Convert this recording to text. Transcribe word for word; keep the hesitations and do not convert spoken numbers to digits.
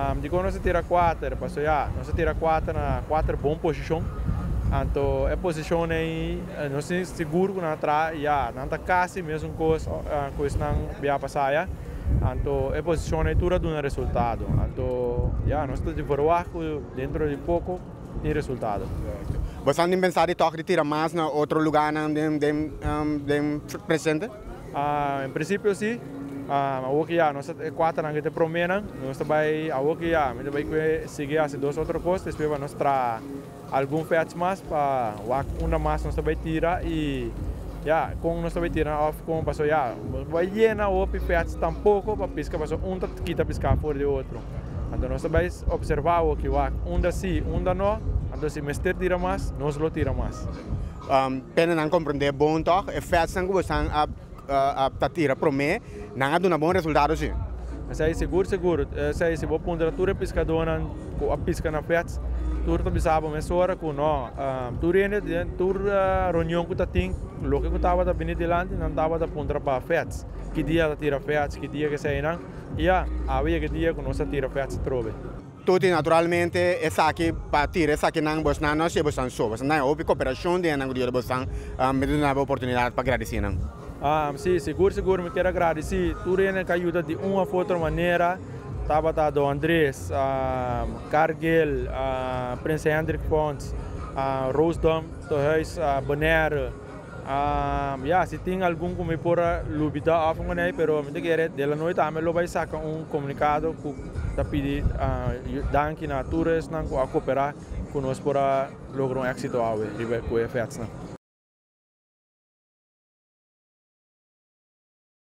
Um, dico nós tira quatro, passou já, nós tira quatro na quatro bom posição. Então, é posição aí, nós temos seguro que na tra, já, não tá quase mesmo coisa, coisa não vai passar já. Então, é posição aí tudo dá um resultado. Então, já, nós estamos de verwacht dentro de pouco tem resultado. Você não pensa de tocar de tirar mais na outro lugar na dem dem dem presente? Ah, em princípio sim. Ah, hoje já nós quatro não que promena, nós vai a hoje já, mas vai seguir as duas outras coisas, depois nós tra algum fets mais para uma mais nós vai tirar e já com nós vai tirar off com passou já vai llenar o fets tampouco para pescar passou um tá quita pescar fora de outro. Então nós vai observar o que vai um da sim, um da não, então se mister tira mais, nós lo tira mais. Um, pena não compreender bom toque, é fets não que a a a tira promê, não há um bom resultado sim. Sei seguro seguro, sei se vou pôr tudo pescador com a pesca na fets. Tur também sabe mas hora com nó, tur ainda tur reunião que tá tem, lo que estava da bem delante não estava da ponta para fets, que dia tira fets, que dia que sai não, e a havia que dia que nós tira fets trove. Tudo naturalmente é aqui para tirar essa aqui não você não se você não soube, não é houve cooperação de não dia você me deu uma oportunidade para agradecer não. Ah, sim, seguro seguro me quero agradecer, tur ainda que ajuda de uma ou outra maneira. Estava do Andrés, uh, Cargill, uh, Prince Hendrik Pons, uh, Roosdom, Tohuis, uh, Bonaire. Uh, yeah, se tem algum que me pôr lubida off com ele, pero me quer de la noite a me lo vai sacar um comunicado que tá pedir uh, danke na tours não a cooperar conosco para lograr um êxito ao river com efeitos.